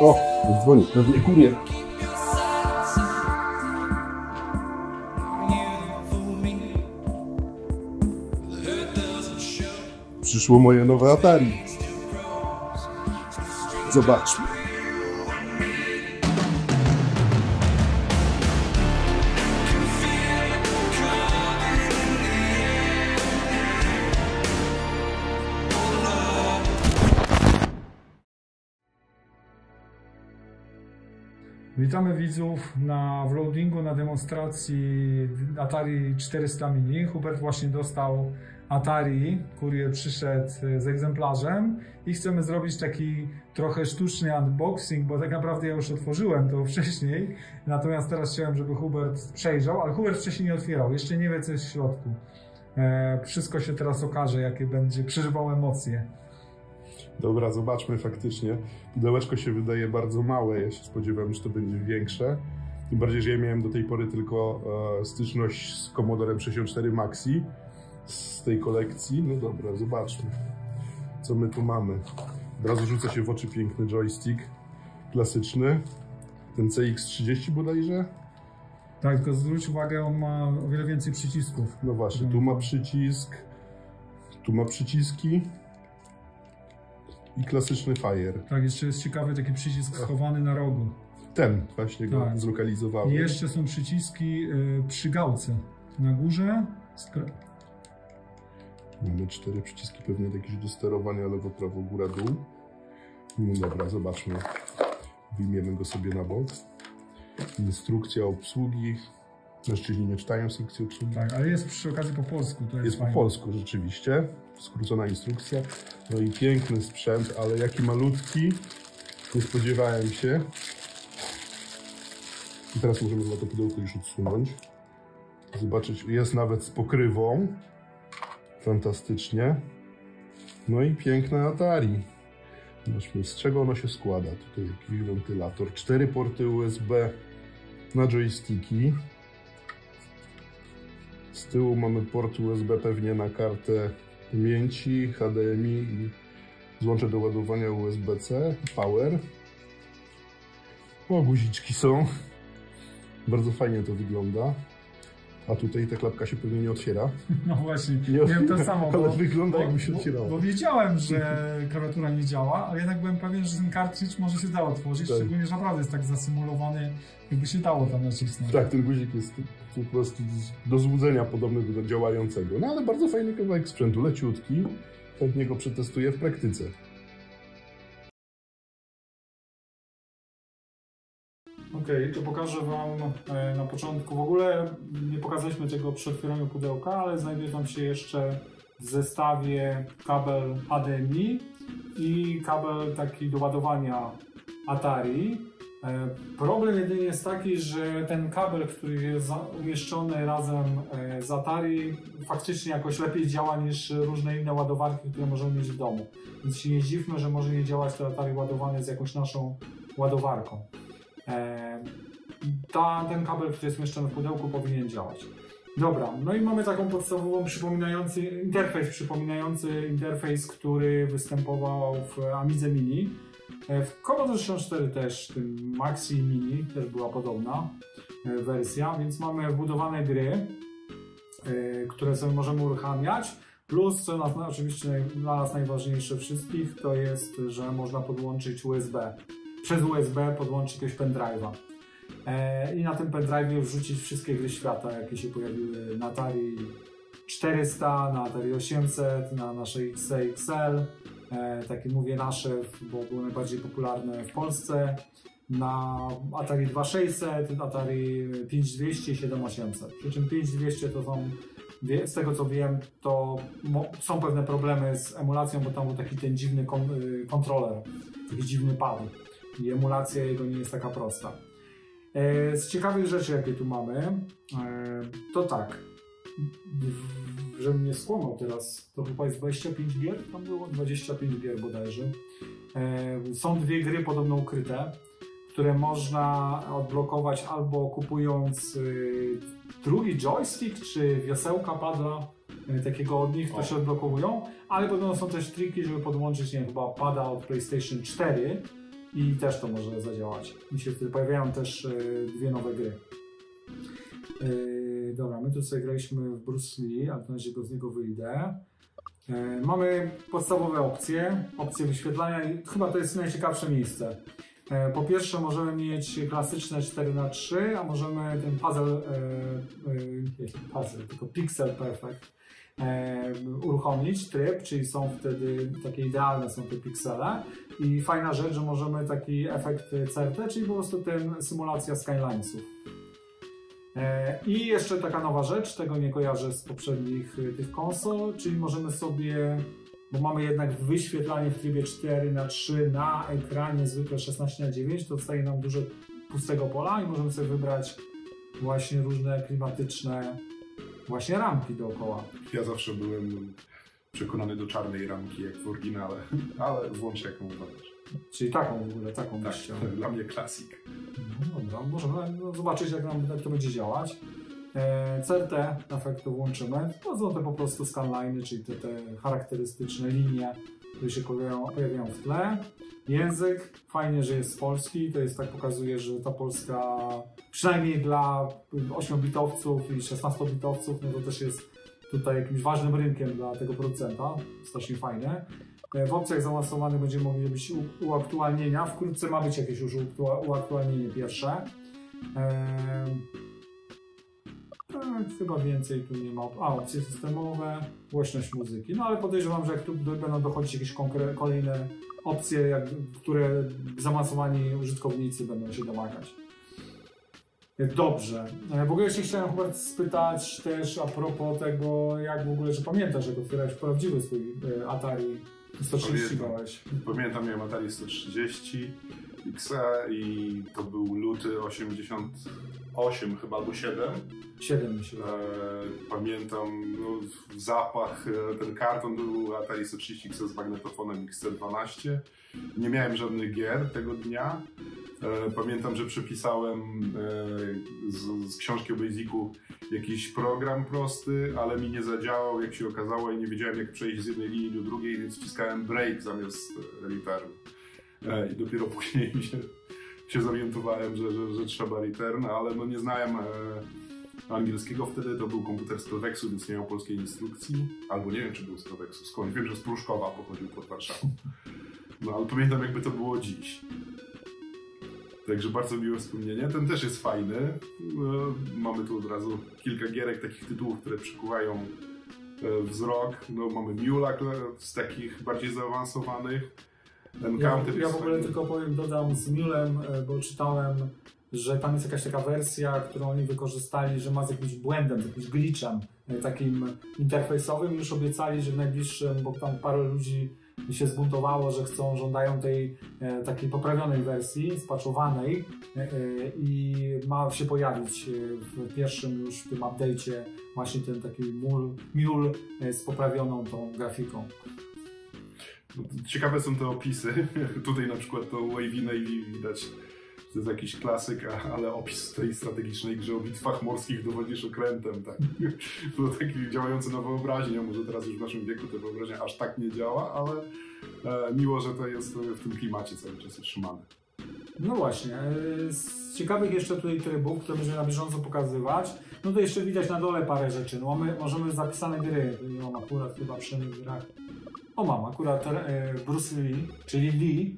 O, dzwoni, pewnie kurier. Przyszło moje nowe Atari. Zobaczmy. Witamy widzów w loadingu, na demonstracji Atari 400 Mini. Hubert właśnie dostał Atari, kurier przyszedł z egzemplarzem i chcemy zrobić taki trochę sztuczny unboxing, bo tak naprawdę ja już otworzyłem to wcześniej, natomiast teraz chciałem, żeby Hubert przejrzał, ale Hubert wcześniej nie otwierał, jeszcze nie wie, co jest w środku. Wszystko się teraz okaże, jakie będzie przeżywał emocje. Dobra, zobaczmy faktycznie. Pudełeczko się wydaje bardzo małe, ja się spodziewałem, że to będzie większe. Tym bardziej, że ja miałem do tej pory tylko styczność z Commodore 64 Maxi z tej kolekcji. No dobra, zobaczmy, co my tu mamy. Od razu rzuca się w oczy piękny joystick, klasyczny. Ten CX30 bodajże? Tak, tylko zwróć uwagę, on ma o wiele więcej przycisków. No właśnie, tu ma przycisk, tu ma przyciski. I klasyczny Fire. Tak, jeszcze jest ciekawy taki przycisk schowany na rogu. Ten właśnie go zlokalizowałem. I jeszcze są przyciski przy gałce. Na górze. Mamy 4 przyciski, pewnie jakieś do sterowania lewo, prawo, góra, dół. No dobra, zobaczmy. Wyjmiemy go sobie na bok. Instrukcja obsługi. Mężczyźni nie czytają instrukcji obsługi. Tak, ale jest przy okazji po polsku. To jest po polsku rzeczywiście. Skrócona instrukcja. No i piękny sprzęt, ale jaki malutki. Nie spodziewałem się. I teraz możemy chyba to pudełko już odsunąć. Zobaczyć, jest nawet z pokrywą. Fantastycznie. No i piękne Atari. Zobaczmy, z czego ono się składa. Tutaj jakiś wentylator. 4 porty USB na joysticki. Z tyłu mamy port USB pewnie na kartę pamięci, HDMI i złącze do ładowania USB-C, power. O, guziczki są. Bardzo fajnie to wygląda. A tutaj ta klapka się pewnie nie otwiera. No właśnie, wiem to samo. Ale wygląda, jakby się otwierała. Bo wiedziałem, że klawiatura nie działa, ale jednak byłem pewien, że ten kartridż może się dało otworzyć, tak. Szczególnie, że naprawdę jest tak zasymulowany, jakby się dało tam nacisnąć. Tak, ten guzik jest po prostu do złudzenia podobny do działającego. No ale bardzo fajny kawałek sprzętu, leciutki. Chętnie go przetestuję w praktyce. Okej, to pokażę Wam na początku. W ogóle nie pokazaliśmy tego przy otwieraniu pudełka, ale znajduje tam się jeszcze w zestawie kabel HDMI i kabel taki do ładowania Atari. Problem jedynie jest taki, że ten kabel, który jest umieszczony razem z Atari, faktycznie jakoś lepiej działa niż różne inne ładowarki, które możemy mieć w domu. Więc się nie dziwmy, że może nie działać to Atari ładowane z jakąś naszą ładowarką. Ten kabel, który jest umieszczony w pudełku, powinien działać. Dobra, no i mamy taką podstawową przypominający interfejs, który występował w Amidze Mini. W Commodore 64 też, tym Maxi Mini, też była podobna wersja, więc mamy wbudowane gry, które sobie możemy uruchamiać. Plus, co oczywiście dla nas najważniejsze wszystkich, to jest, że można podłączyć USB. Przez USB podłączyć jakiegoś pendrive'a. I na tym pendrive'ie wrzucić wszystkie gry świata, jakie się pojawiły na Atari 400, na Atari 800, na nasze XL, takie mówię nasze, bo były najbardziej popularne w Polsce, na Atari 2600, Atari 5200 i 7800. Przy czym 5200 to są, z tego co wiem, to są pewne problemy z emulacją, bo tam był taki ten dziwny kontroler, taki dziwny pad i emulacja jego nie jest taka prosta. Z ciekawych rzeczy, jakie tu mamy, to tak, żebym nie skłamał teraz, to chyba jest 25 gier, tam było 25 gier bodajże. Są 2 gry podobno ukryte, które można odblokować albo kupując drugi joystick, czy wiosełka pada takiego od nich, to się odblokowują, ale podobno są też triki, żeby podłączyć, nie wiem, chyba pada od PlayStation 4 i też to może zadziałać. I się wtedy pojawiają też dwie nowe gry. Dobra, my tu sobie graliśmy w Bruce Lee, ale to na razie z niego wyjdę. Mamy podstawowe opcje wyświetlania i chyba to jest najciekawsze miejsce. Po pierwsze możemy mieć klasyczne 4x3, a możemy ten tylko Pixel Perfect uruchomić tryb, czyli są wtedy takie idealne są te piksele i fajna rzecz, że możemy taki efekt CRT, czyli po prostu ten symulacja skylinesów. I jeszcze taka nowa rzecz, tego nie kojarzę z poprzednich tych konsol, czyli możemy sobie, bo mamy jednak wyświetlanie w trybie 4x3 na ekranie zwykle 16:9, to dostaje nam dużo pustego pola i możemy sobie wybrać właśnie różne klimatyczne właśnie ramki dookoła. Ja zawsze byłem przekonany do czarnej ramki, jak w oryginale, ale włączę jaką uważasz. Czyli taką w ogóle, taką Tak, byś chciał. dla mnie klasik. No dobra, możemy zobaczyć jak to będzie działać. CRT efekt włączymy. To są te po prostu scanliny, czyli te charakterystyczne linie, które się pojawiają w tle. Język, fajnie, że jest polski, to jest tak pokazuje, że ta polska, przynajmniej dla 8-bitowców i 16-bitowców, no to też jest tutaj jakimś ważnym rynkiem dla tego producenta, strasznie fajne. W opcjach zaawansowanych będziemy mogli robić uaktualnienia, wkrótce ma być jakieś już uaktualnienie pierwsze. Chyba więcej tu nie ma. Opcje systemowe, głośność muzyki. No ale podejrzewam, że jak tu będą dochodzić jakieś kolejne opcje, które zaawansowani użytkownicy będą się domagać. Dobrze. W ogóle jeszcze chciałem Hubert spytać też a propos tego, jak w ogóle, że pamiętasz, jak otwierałeś prawdziwy swój Atari 130 grałeś. Pamiętam, miałem Atari 130 XE i to był luty 88 chyba, albo 7. 7 myślę. Pamiętam zapach, ten karton był Atari 130 XE z magnetofonem XC12. Nie miałem żadnych gier tego dnia. Pamiętam, że przepisałem z książki o Basicu jakiś program prosty, ale mi nie zadziałał, jak się okazało, i nie wiedziałem, jak przejść z jednej linii do drugiej, więc wciskałem break zamiast return. I dopiero później się zorientowałem, że trzeba return, ale no nie znałem angielskiego wtedy, to był komputer z Pelweksu, więc nie miał polskiej instrukcji, albo nie wiem, czy był z Pelweksu, skąd, wiem, że z Pruszkowa pochodził pod Warszawą. No ale pamiętam, jakby to było dziś. Także bardzo miłe wspomnienie. Ten też jest fajny. Mamy tu od razu kilka gierek, takich tytułów, które przykuwają wzrok. No, mamy Mula z takich bardziej zaawansowanych. Ja w ogóle tylko dodam z Mulem, bo czytałem, że tam jest jakaś taka wersja, którą oni wykorzystali, że ma z jakimś błędem, z jakimś glitchem takim interfejsowym. Już obiecali, że w najbliższym, bo tam parę ludzi się zbuntowało, że żądają tej takiej poprawionej wersji, spatchowanej i ma się pojawić w pierwszym już w tym update'cie właśnie ten taki Mule z poprawioną tą grafiką. Ciekawe są te opisy. Tutaj na przykład to Wavy Navy widać, to jest jakiś klasyk, ale opis tej strategicznej grze o bitwach morskich dowodzisz okrętem. Tak? To taki działający na wyobraźnię. Może teraz już w naszym wieku ta wyobraźnia aż tak nie działa, ale miło, że to jest w tym klimacie cały czas utrzymane. No właśnie. Z ciekawych jeszcze tutaj trybów, które będziemy na bieżąco pokazywać, no to jeszcze widać na dole parę rzeczy. No możemy zapisane gry, nie mam akurat chyba przy tych grach. Mam akurat Bruce Lee, czyli Lee.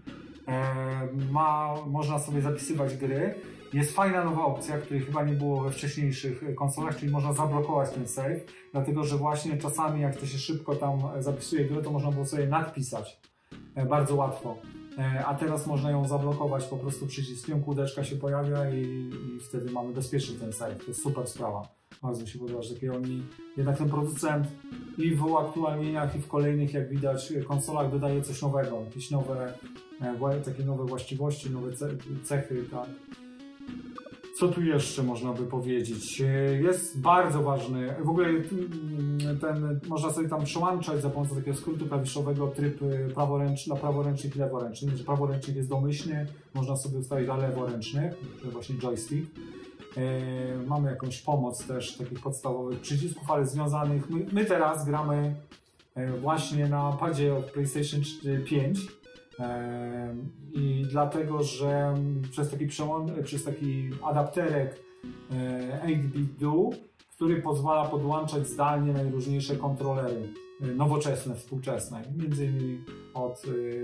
Można sobie zapisywać gry. Jest fajna nowa opcja, której chyba nie było we wcześniejszych konsolach, czyli można zablokować ten save, dlatego że właśnie czasami jak to się szybko tam zapisuje grę, to można było sobie nadpisać bardzo łatwo. A teraz można ją zablokować po prostu przyciskiem, kółdeczka się pojawia i wtedy mamy bezpieczny ten save. To jest super sprawa. Bardzo mi się podoba, że takiego jednak ten producent i w uaktualnieniach i w kolejnych, jak widać, konsolach dodaje coś nowego, jakieś takie nowe właściwości, nowe cechy, tak. Co tu jeszcze można by powiedzieć? Jest bardzo ważny, w ogóle można sobie tam przełączać za pomocą takiego skrótu klawiszowego tryb dla praworęcznych i leworęcznych. Że praworęcznik jest domyślny, można sobie ustawić dla leworęcznych, czyli właśnie joystick. Mamy jakąś pomoc też takich podstawowych przycisków, ale związanych. My teraz gramy właśnie na padzie od PlayStation 5 I dlatego, że przez taki adapterek 8-bit DO, który pozwala podłączać zdalnie najróżniejsze kontrolery nowoczesne, współczesne, między innymi od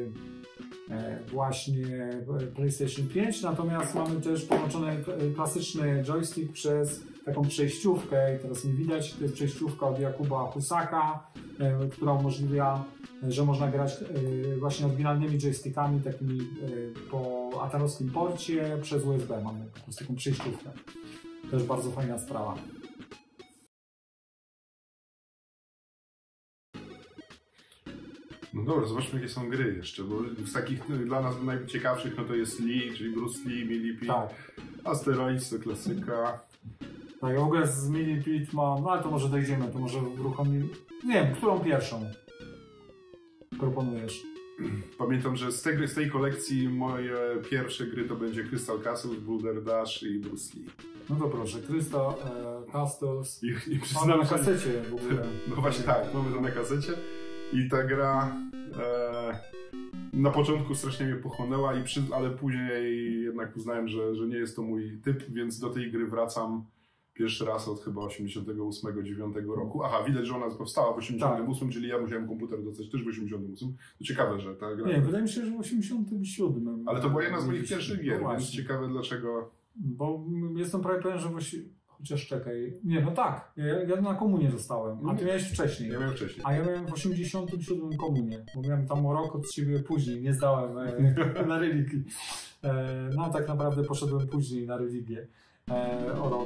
właśnie PlayStation 5, natomiast mamy też połączony klasyczny joystick przez taką przejściówkę i teraz nie widać, to jest przejściówka od Jakuba Husaka, która umożliwia, że można grać właśnie oryginalnymi joystickami takimi po atarowskim porcie przez USB mamy po prostu taką przejściówkę. Też bardzo fajna sprawa. No dobra, zobaczmy jakie są gry jeszcze, bo z takich dla nas najciekawszych no to jest Lee, czyli Bruce Lee, Millipede, Tak. Asteroids to klasyka. Tak, ja w ogóle z Millipede mam, no ale to może dojdziemy, to może uruchomimy. Nie wiem, którą pierwszą proponujesz? Pamiętam, że z tej kolekcji moje pierwsze gry to będzie Crystal Castles, Boulder Dash i Bruce Lee. No to proszę, Crystal Castles. I Mamy na kasecie w ogóle. No właśnie tak, mamy to na kasecie. I ta gra na początku strasznie mnie pochłonęła, ale później jednak uznałem, że nie jest to mój typ, więc do tej gry wracam pierwszy raz od chyba 88-89 roku. Aha, widać, że ona powstała w 88, tak. Czyli ja musiałem komputer dostać też w 88. To ciekawe, że ta gra... Nie, wydaje mi się, że w 87. Ale to była jedna z moich pierwszych gier, więc ciekawe dlaczego... Bo jestem prawie pewien, że właściwie... Chociaż czekaj. Nie, no tak. Ja na komunie zostałem. A ty miałeś wcześniej. Ja miałem wcześniej. A ja miałem w 87 komunie. Bo miałem tam o rok od siebie później. Nie zdałem na religii. No tak naprawdę poszedłem później na religię. O rok.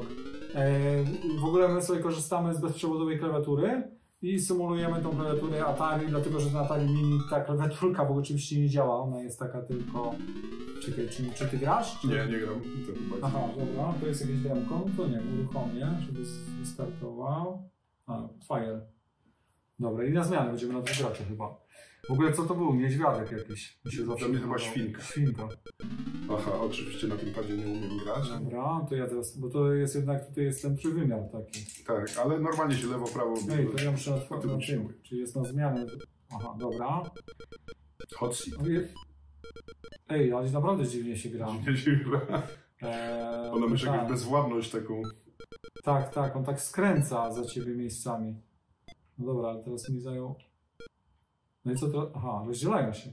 W ogóle my sobie korzystamy z bezprzewodowej klawiatury i symulujemy tą klawiaturę Atari, dlatego że na Atari Mini ta klawiaturka, bo oczywiście nie działa. Ona jest taka tylko... Czekaj, czy ty grasz? Czy... Nie gram. Aha, dobra, to jest jakieś demko, to nie, uruchomię, żeby wystartował. Fire. Dobra, i na zmianę będziemy na dwóch graczy chyba. W ogóle co to był? Niedźwiadek jakiś. To mnie chyba świnka. Świnka. Aha, oczywiście na tym padzie nie umiem grać. Dobra, to ja teraz, bo to jest jednak, tutaj jest ten trójwymiar taki. Tak, ale normalnie się lewo, prawo... Ej, to ja muszę na tym, czyli jest na zmianę. Aha, dobra. Hot seat. Ej, ale naprawdę dziwnie się gra. Dziwnie się gra. Ona ma jakąś bezwładność taką. Tak, on tak skręca za ciebie miejscami. No dobra, ale teraz mi zajął... No i co to? Aha, rozdzielają się.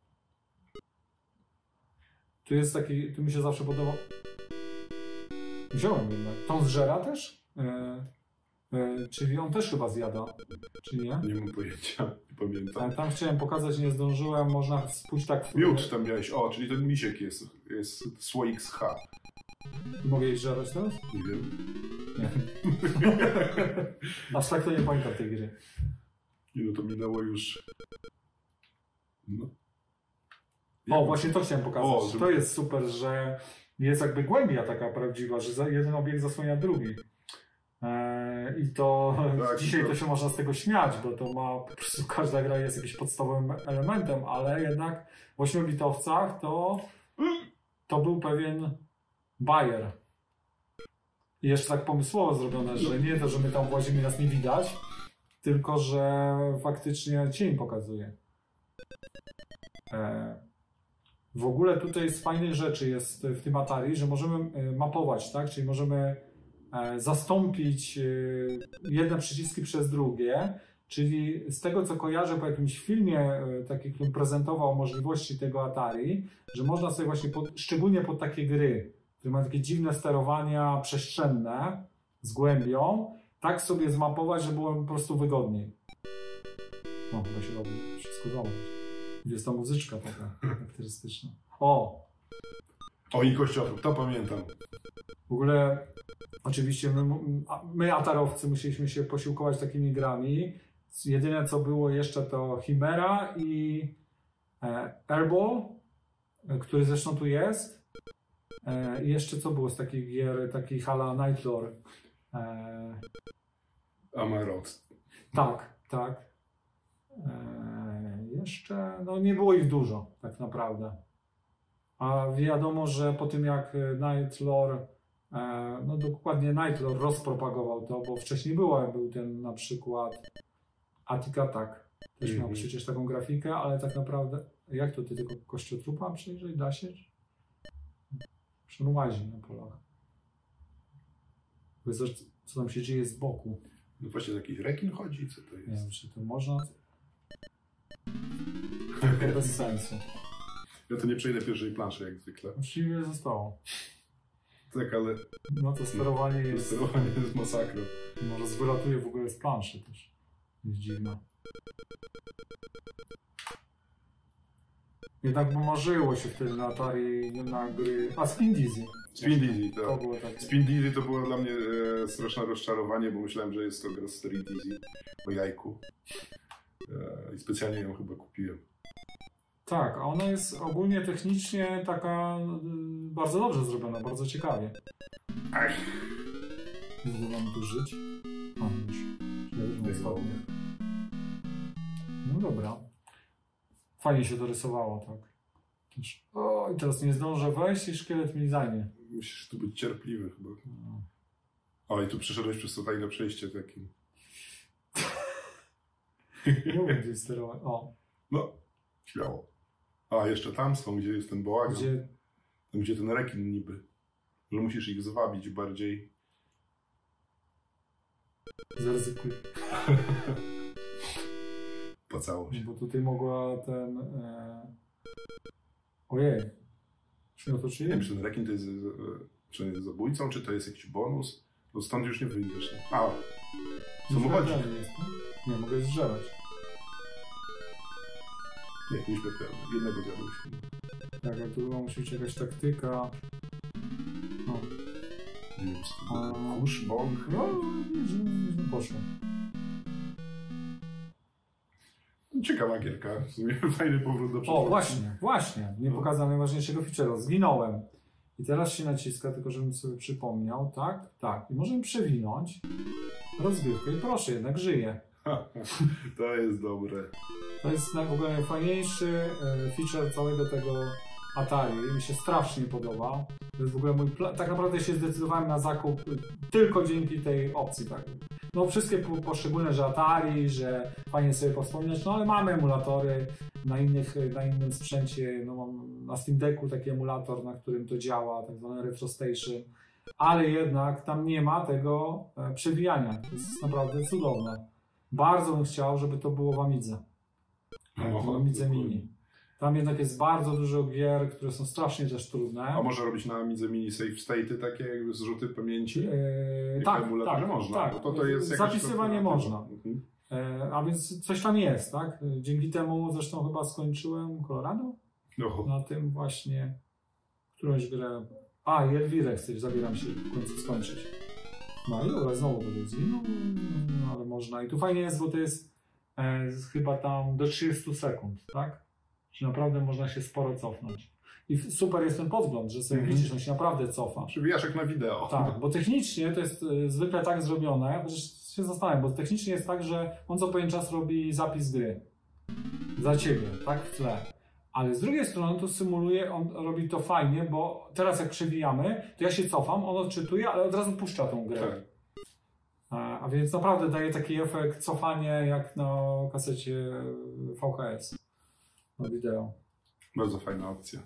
Tu jest taki, tu mi się zawsze podobał. Wziąłem jednak. To on zżera też? Czyli on też chyba zjada, czy nie? Nie mam pojęcia, nie pamiętam. Tam chciałem pokazać, nie zdążyłem, można pójść tak... Miód tam miałeś, o, czyli ten misiek jest słoik z H. Mogę jej żerać teraz? Nie wiem. Nie. Aż tak to nie pamiętam tej gry. No to minęło już... No. O, właśnie to chciałem pokazać. To jest super, że jest jakby głębia taka prawdziwa, że jeden obiekt zasłania drugi. I to tak, dzisiaj to się można z tego śmiać, bo to ma, po prostu każda gra jest jakimś podstawowym elementem, ale jednak w 8-bitowcach to był pewien bajer. I jeszcze tak pomysłowo zrobione, że nie to, że my tam włazimy i nas nie widać, tylko że faktycznie cień pokazuje. W ogóle tutaj z fajnych rzeczy jest w tym Atari, że możemy mapować, tak? Czyli możemy zastąpić jedne przyciski przez drugie, czyli z tego co kojarzę po jakimś filmie taki, który prezentował możliwości tego Atari, że można sobie właśnie, szczególnie pod takie gry, które mają takie dziwne sterowania przestrzenne z głębią, tak sobie zmapować, żeby było po prostu wygodniej. No, chyba się robi wszystko dobrze. Jest ta muzyczka taka charakterystyczna. O, i kościotrup, to pamiętam. W ogóle oczywiście my atarowcy musieliśmy się posiłkować takimi grami. Jedyne co było jeszcze to Chimera i Airball, który zresztą tu jest. I jeszcze co było z takich gier, takich a la Nightlore? Amarot. Tak. Jeszcze, no nie było ich dużo tak naprawdę. A wiadomo, że po tym jak Nightlore, no dokładnie Nightlore rozpropagował to, bo wcześniej był ten na przykład Attic Attack, Też miał przecież taką grafikę, ale tak naprawdę... Jak to, ty tylko kościotrupa przejrzeć? Da się? Czy on łazi na polach? Co tam się dzieje z boku? No właśnie jakiś rekin chodzi? Co to jest? Nie wiem, czy to można... To bez sensu. Ja to nie przejdę pierwszej planszy jak zwykle. Właściwie zostało. Tak, ale... No to sterowanie jest... Sterowanie jest masakrą. Może wylatuje w ogóle z planszy też. Jest dziwne. Jednak marzyło się wtedy na Atari na gry... A Spin Dizzy. Spin Dizzy, To tak. było takie... Spin Dizzy to było dla mnie straszne rozczarowanie, bo myślałem, że jest to gra z serii Dizzy o jajku. I specjalnie ją chyba kupiłem. Tak, a ona jest ogólnie technicznie taka bardzo dobrze zrobiona, bardzo ciekawie. Ach. Nie mam tu żyć. O, już ostatnie. No dobra. Fajnie się to rysowało, tak. O, i teraz nie zdążę wejść i szkielet mi zajmie. Musisz tu być cierpliwy chyba. O, i tu przeszedłeś przez to tajne przejście takim. Nie umiem gdzieś sterować. O. No, śmiało. A, jeszcze tam są, gdzie jest ten bałagan. Gdzie... Tam, gdzie ten rekin niby. Że musisz ich zwabić bardziej. Zaryzykuj. Pacało się. Bo tutaj mogła ten... Ojej. Czy no to czy Nie wiem, czy ten rekin to jest, czy jest zabójcą, czy to jest jakiś bonus. No stąd już nie wyjdziesz. A, samochodzik. Nie, mogę zżerać. Nie, nieśmiertelny. Jednego zjadłeś. Tak, ale tu musi być jakaś taktyka. O. Nie wiem, co to kurz, bąk. No, nie poszło. Ciekawa gierka. W sumie fajny powrót do O, przeszłości. właśnie. Nie pokazałem najważniejszego feature'u. Zginąłem. I teraz się naciska, tylko żebym sobie przypomniał. Tak, tak. I możemy przewinąć rozgrywkę i proszę, jednak żyje. To jest dobre. To jest w ogóle najfajniejszy feature całego tego Atari. Mi się strasznie podoba. To jest w ogóle mój plan. Tak naprawdę się zdecydowałem na zakup tylko dzięki tej opcji. Tak. No wszystkie poszczególne, że Atari, że fajnie sobie powspominać, no ale mamy emulatory na innym sprzęcie. No mam na Steam Decku taki emulator, na którym to działa, tak zwany Retro Station. Ale jednak tam nie ma tego przewijania. To jest naprawdę cudowne. Bardzo bym chciał, żeby to było w Amidze. W Amidze Mini. Tam jednak jest bardzo dużo gier, które są strasznie też trudne. A można robić na Amidze Mini save state'y takie jakby zrzuty pamięci? Tak, można. Tak. Bo to jest zapisywanie można. Mhm. A więc coś tam jest, tak? Dzięki temu zresztą chyba skończyłem Colorado? No. Na tym właśnie którąś grę. A, i Elwirę zabieram się w końcu skończyć. No i dobra, znowu tutaj zginął, no ale można. I tu fajnie jest, bo to jest chyba tam do 30 sekund, tak? Że naprawdę można się sporo cofnąć. I super jest ten podgląd, że sobie widzisz, on się naprawdę cofa. Przewijasz jak na wideo. Tak, bo technicznie to jest zwykle tak zrobione, chociaż się zastanawiam, bo technicznie jest tak, że on co pewien czas robi zapis gry. Za ciebie, tak? W tle. Ale z drugiej strony to symuluje, on robi to fajnie, bo teraz jak przewijamy, to ja się cofam, on odczytuje, ale od razu puszcza tą grę. Tak. A więc naprawdę daje taki efekt cofania jak na kasecie VHS. Na wideo. Bardzo fajna opcja.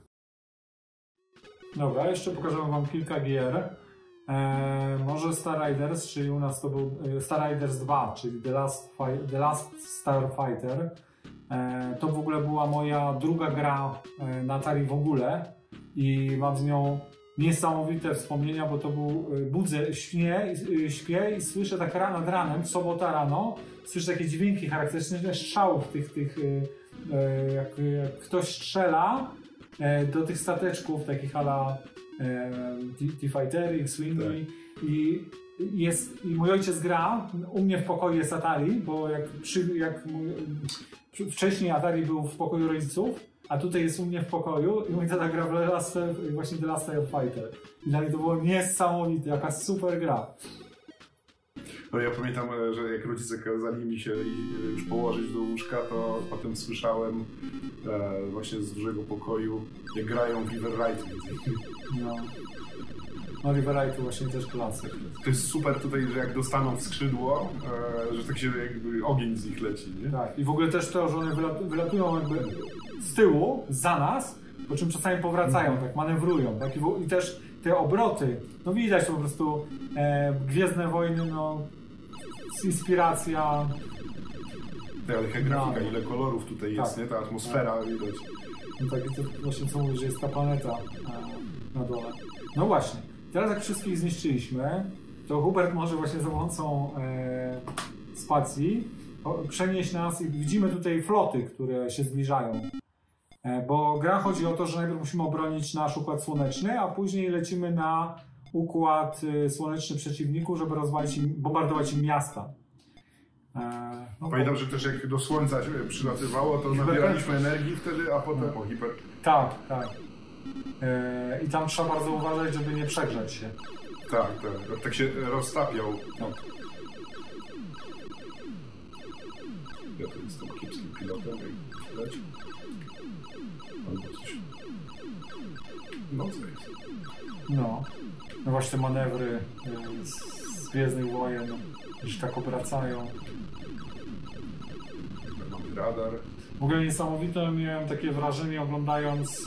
Dobra, jeszcze pokażę wam kilka gier. Może Star Riders, czyli u nas to był Star Riders 2, czyli The Last Starfighter. To w ogóle była moja druga gra na Atari w ogóle i mam z nią niesamowite wspomnienia, bo to był śpię i słyszę tak nad ranem, sobota rano, słyszę takie dźwięki charakterystyczne strzałów tych jak ktoś strzela do tych stateczków takich ala T-Fightery, X-Wingi i mój ojciec gra, u mnie w pokoju jest Atari, bo wcześniej Atari był w pokoju rodziców, a tutaj jest u mnie w pokoju i mój tata gra w właśnie The Last Starfighter. I dla mnie to było niesamowite, jaka super gra. No ja pamiętam, że jak rodzice kazali mi się już położyć do łóżka, to potem słyszałem właśnie z dużego pokoju, jak grają w River Ride. No. No Riverite właśnie też klasyk. To jest super tutaj, że jak dostaną w skrzydło, że tak się jakby ogień z nich leci, nie? Tak, i w ogóle też to, że one wylatują jakby z tyłu, za nas, po czym czasami powracają, tak manewrują. Tak? I też te obroty, no widać po prostu Gwiezdne Wojny, no inspiracja. Tak, ale jaka grafika, ile kolorów tutaj jest, nie? Ta atmosfera widać. No tak, i to właśnie co mówisz, że jest ta planeta na dole. No właśnie, teraz jak wszystkich zniszczyliśmy, to Hubert może właśnie za pomocą spacji przenieść nas i widzimy tutaj floty, które się zbliżają. Bo gra chodzi o to, że najpierw musimy obronić nasz układ słoneczny, a później lecimy na układ słoneczny przeciwników, żeby bombardować im miasta. No pamiętam, że też jak do Słońca się przylatywało, to nabieraliśmy energii wtedy, a potem Tak. I tam trzeba bardzo uważać, żeby nie przegrzać się. Tak się roztapiał. Tak. Ja tu jestem kiepskim pilotem, jak leci. Albo coś. No co jest? No właśnie te manewry z Gwiezdnych Wojen, już tak obracają. Mamy radar. W ogóle niesamowite, miałem takie wrażenie oglądając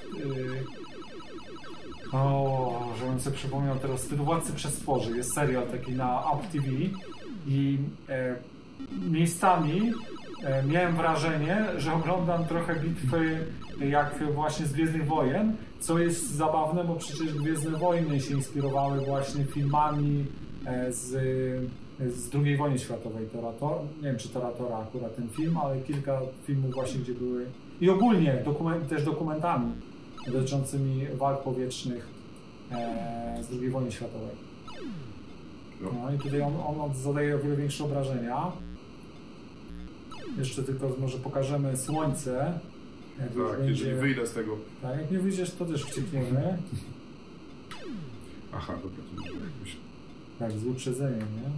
żebym sobie przypomniał teraz, Władcy Przestworzy, jest serial taki na Up TV i miejscami miałem wrażenie, że oglądam trochę bitwy jak właśnie z Gwiezdnych Wojen, co jest zabawne, bo przecież Gwiezdne Wojny się inspirowały właśnie filmami z II wojny światowej. Nie wiem, czy Toratora akurat ten film, ale kilka filmów właśnie, gdzie były i ogólnie też dokumentami dotyczącymi walk powietrznych z II wojny światowej. No i tutaj on zadaje o wiele większe obrażenia. Jeszcze tylko może pokażemy słońce. Tak, jeżeli wyjdę z tego. Tak, jak nie wyjdziesz, to też wciekniemy. Aha, dobra, to może jakoś... Tak, z wyprzedzeniem, nie?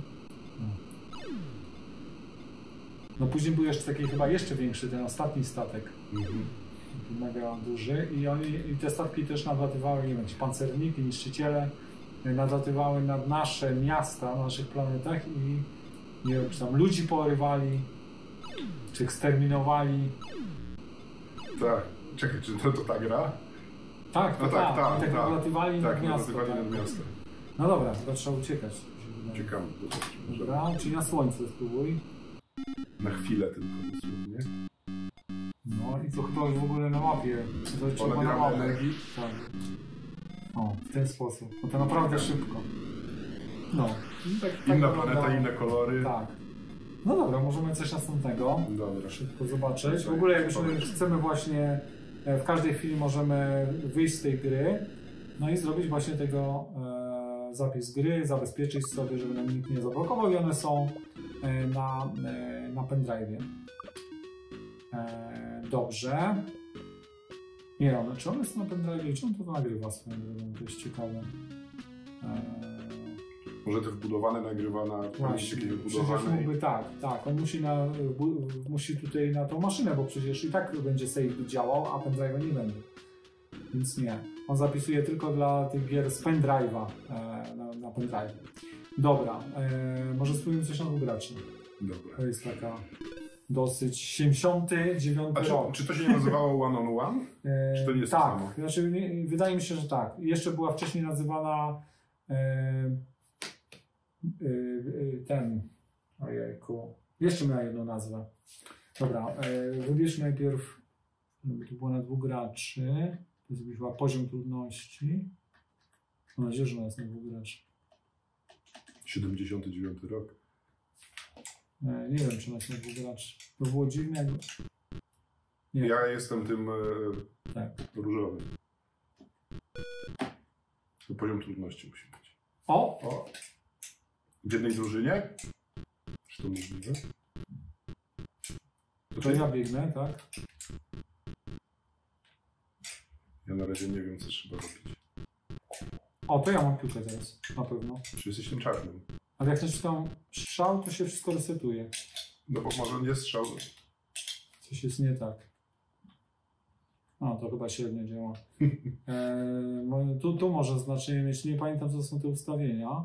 No później był jeszcze taki chyba jeszcze większy, ten ostatni statek. Mega duży i te statki też nadlatywały, nie wiem, ci pancerniki, niszczyciele nadlatywały nad nasze miasta, na naszych planetach i nie wiem, czy tam ludzi porywali, czy eksterminowali. Tak, czekaj, czy to ta gra? Tak, no tak, nadlatywali nad miasto. No dobra, to trzeba uciekać. Uciekamy. Dobra, czyli na słońce spróbuj. Na chwilę tylko dosłownie. No i to chyba już w ogóle na mapie. To trzeba na mapę. Energii. Tak. O, w ten sposób. No to naprawdę szybko. No. Inna planeta, inne kolory. Tak. No dobra, możemy coś następnego. Dobra. Szybko zobaczyć. W ogóle jakbyśmy chcemy właśnie w każdej chwili możemy wyjść z tej gry, no i zrobić właśnie tego zapis gry, zabezpieczyć sobie, żeby nam nikt nie zablokował i one są na pendrive'ie. Dobrze. Nie, czy on jest na pendrive'ie, czy on to nagrywa swoją drogą, to jest ciekawe. Może te wbudowane nagrywa na właśnie, przecież mógłby tak, on musi tutaj na tą maszynę, bo przecież i tak będzie save działał, a pendrive'a nie będzie. Więc nie. On zapisuje tylko dla tych gier z pendrive'a na pendrive. Dobra, może spróbujemy coś na dwóch graczy. Dobra. To jest taka dosyć 79 rok. Czy to się nie nazywało One on One? Czy to nie jest tak, to samo? Znaczy, wydaje mi się, że tak. Jeszcze była wcześniej nazywana ojejku, jeszcze miała jedną nazwę. Dobra, wybierzmy najpierw, to było na dwóch graczy, to jest chyba poziom trudności. Mam nadzieję, że ona jest na dwóch graczy. 79 rok. Nie wiem, czy ona jest na dwóch graczy. To było dziwne. Nie. Ja jestem tym tak. różowym. To poziom trudności musi być. O! W jednej drużynie? Czy to możliwe? To ja biegnę, tak? Ja na razie nie wiem, co trzeba robić. O, to ja mam piłkę teraz, na pewno. Czy jesteś tym czarnym? Ale jak naciskam strzał, to się wszystko resetuje. No bo może nie strzał. Coś jest nie tak. No, to chyba średnio działa. Tu może znaczenie mieć, nie pamiętam co są te ustawienia.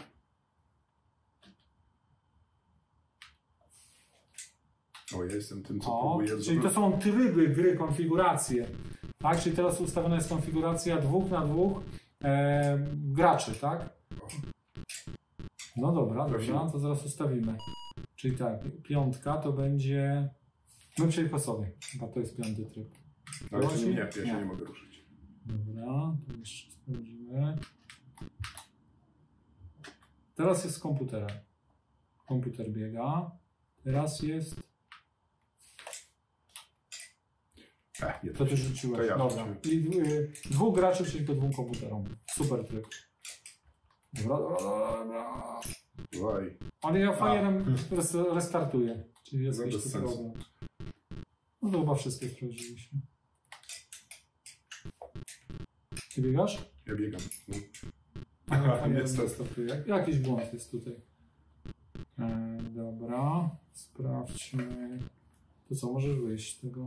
O, ja jestem tym, co próbuję. Czyli to są tryby gry, konfiguracje. Tak? Czyli teraz ustawiona jest konfiguracja 2 na 2 graczy, tak? No dobra, to zaraz ustawimy. Czyli tak, 5 to będzie... My przeciwko sobie, chyba to jest 5 tryb. Ale czy nie, ja się nie mogę ruszyć. Dobra, to jeszcze sprawdzimy. Teraz jest z komputerem. Komputer biega. Teraz jest... To ty rzuciłeś. To ja dobra. I 2 graczy przeciwko 2 komputerom. Super tryb. Dobra. Łaj. Ale ja fajerem restartuję. Czyli jest jakiś problem. No to chyba wszystkie sprawdziliśmy. Ty biegasz? Ja biegam. No. Jakiś błąd jest tutaj. Dobra. Sprawdźmy. To co, możesz wyjść z tego.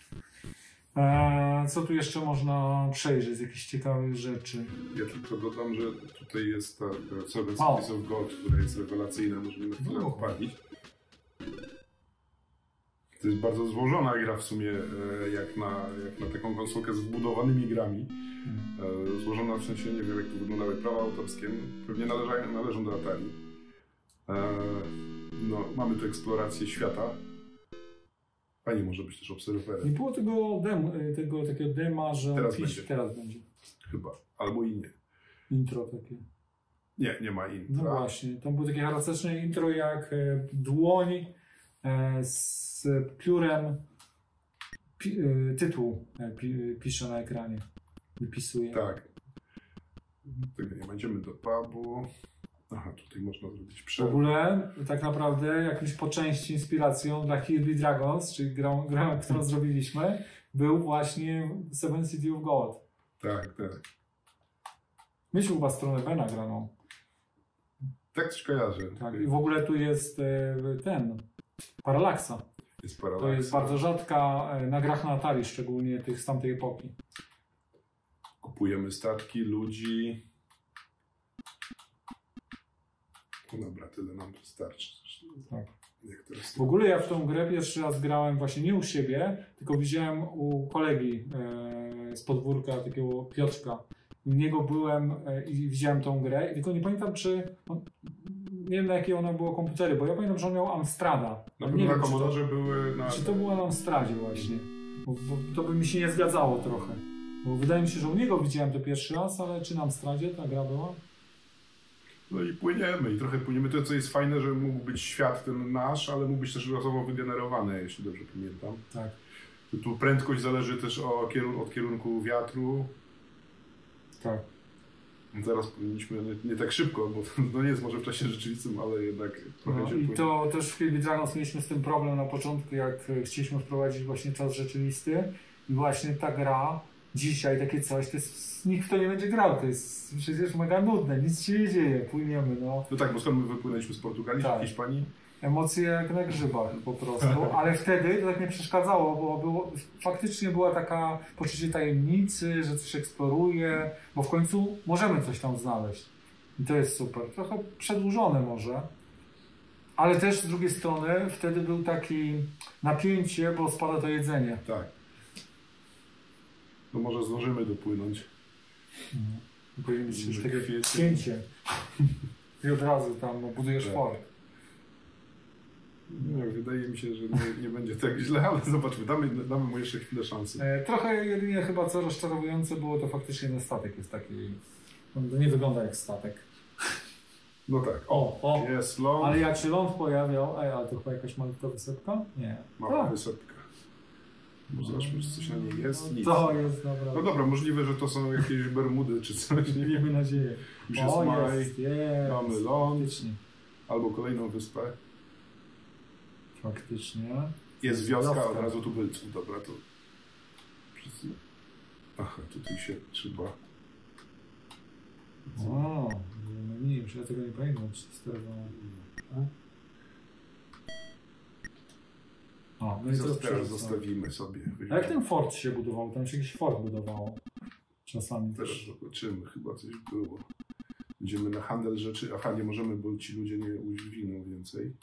Co tu jeszcze można przejrzeć z jakichś ciekawych rzeczy? Ja tylko dodam, że tutaj jest ta Seven Cities of God, która jest rewelacyjna, możemy na chwilę odpalić. To jest bardzo złożona gra w sumie, jak na taką konsolkę z wbudowanymi grami. Złożona w sensie, nie wiem jak to wyglądały prawa autorskie, pewnie należą do Atari. No, mamy tu eksplorację świata. Fajnie może być też obserwerem. Nie było tego takiego dema, że teraz będzie. Chyba, albo i nie. Intro takie. Nie ma intro. No właśnie, tam było takie charakterystyczne intro jak dłoń z piórem tytuł pisze na ekranie. Wypisuje. Tak. Tego nie będziemy do pubu. Aha, tutaj można zrobić W ogóle tak naprawdę jakimś po części inspiracją dla Kirby Dragons, czyli grą, którą zrobiliśmy, był właśnie Seven City of God. Tak. Mieliśmy chyba stronę B nagraną. Tak coś kojarzę. Tak, i w ogóle tu jest Parallaksa. To jest bardzo rzadka na grach na Atari, szczególnie tych z tamtej epoki. Kupujemy statki, ludzi. No dobra, tyle nam to starczy. Tak. W ogóle ja w tą grę pierwszy raz grałem właśnie nie u siebie, tylko widziałem u kolegi z podwórka, takiego Piotrka. U niego byłem i widziałem tą grę, tylko nie pamiętam nie wiem na jakie ona było komputery, bo ja pamiętam, że on miał Amstrada. Na pewno na Commodore były... Czy to było na Amstradzie właśnie? Bo to by mi się nie zgadzało trochę. Bo wydaje mi się, że u niego widziałem to pierwszy raz, ale czy na Amstradzie ta gra była? No i płyniemy. I trochę płyniemy. To, co jest fajne, że mógł być świat ten nasz, ale mógł być też losowo wygenerowany, jeśli dobrze pamiętam. Tak. Tu prędkość zależy też od kierunku wiatru. Tak. Zaraz powinniśmy, nie tak szybko, bo to nie jest może w czasie rzeczywistym, ale jednak trochę się I to też w Kirby Dragons mieliśmy z tym problem na początku, jak chcieliśmy wprowadzić właśnie czas rzeczywisty. I właśnie ta gra, dzisiaj takie coś, to jest, nikt w to nie będzie grał, to jest przecież mega nudne, nic się nie dzieje, płyniemy, no. No tak, bo skąd my wypłynęliśmy z Portugalii, tak. z Hiszpanii? Emocje jak na grzybach po prostu, ale wtedy to tak nie przeszkadzało, bo faktycznie była taka poczucie tajemnicy, że coś eksploruje, bo w końcu możemy coś tam znaleźć. I to jest super. Trochę przedłużone może, ale też z drugiej strony wtedy był taki napięcie, bo spada to jedzenie. Tak. No może zdążymy dopłynąć. Powinien być już takie cięcie. I od razu tam budujesz fort. No, wydaje mi się, że nie będzie tak źle, ale zobaczmy, damy mu jeszcze chwilę szansy. Trochę jedynie chyba co rozczarowujące było, to faktycznie ten statek jest taki... On nie wygląda jak statek. No tak. Jest ląd. Ale jak się ląd pojawiał... ale to chyba jakaś malutka wysepka? Nie. Mała wysepka. Zobaczmy, czy coś na niej jest. Nic. To jest dobra. No dobra, możliwe, że to są jakieś Bermudy czy coś. Miejmy nadzieję. Już jest maj, jest. mamy ląd. Faktycznie. Albo kolejną wyspę. Faktycznie. Jest wioska, od razu tubylców. Dobra, to... Aha, tutaj się trzeba... Nie, już ja tego nie pamiętam, czy sterowałem. A, no i teraz zostawimy sobie. A jak ten fort się budował? Tam się jakiś fort budowało. Czasami teraz też. zobaczymy, chyba coś było. Idziemy na handel rzeczy. Aha, nie możemy, bo ci ludzie nie udźwigną więcej.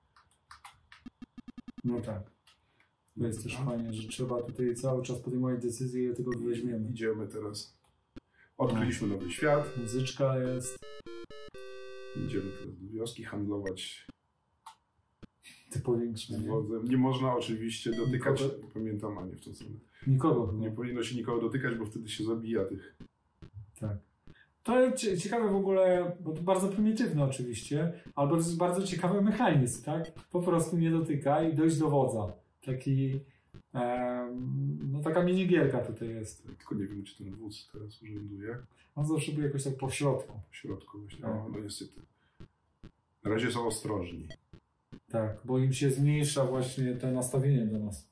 No tak. To jest też fajnie, że trzeba tutaj cały czas podejmować decyzje i tego weźmiemy. Idziemy teraz. Odkryliśmy nowy świat. Muzyczka jest. Idziemy teraz do wioski handlować. Ty powiększmy. Nie można oczywiście dotykać. Nikogo... Pamiętam, a nie w tą stronę. Nikogo chyba. Nie powinno się nikogo dotykać, bo wtedy się zabija tych. Tak. To jest ciekawe w ogóle, bo to bardzo prymitywne oczywiście, ale to jest bardzo ciekawy mechanizm, tak? Po prostu nie dotykaj i dojść do wodza. Taki, no taka minigierka tutaj jest. Tylko nie wiem, czy ten wódz teraz urzęduje. On zawsze był jakoś tak po środku. W środku właśnie. Tak. No niestety. Na razie są ostrożni. Tak, bo im się zmniejsza właśnie to nastawienie do nas.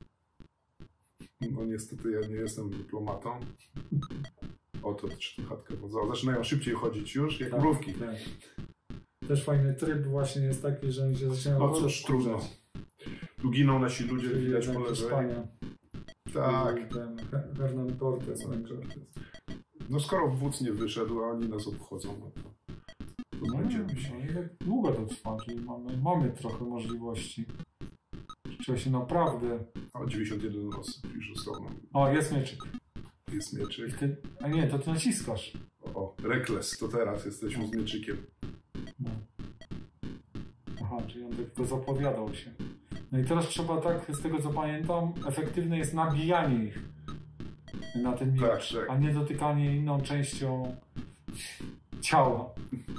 No niestety ja nie jestem dyplomatą. Oto czy tu chatka wodza. Zaczynają szybciej chodzić już, jak mrówki. Tak. Też fajny tryb właśnie jest taki, że oni się zaczynają... No cóż, trudno. Tu giną nasi ludzie, widać po lewej. Hiszpania. Tak. Ten Hernán Cortés. No skoro wódz nie wyszedł, a oni nas obchodzą, no to będziemy się. No, tak długo to trwa, czyli mamy trochę możliwości. Trzeba się naprawdę... A 91 osób już zostało nam. O, jest mieczyk. Jest mieczyk. A nie, to ty naciskasz. O, Rekles, to teraz jesteśmy z mieczykiem. No. Aha, czyli on tylko zapowiadał się. No i teraz trzeba tak, z tego co pamiętam, efektywne jest nabijanie ich na ten miecz, tak. a nie dotykanie inną częścią ciała.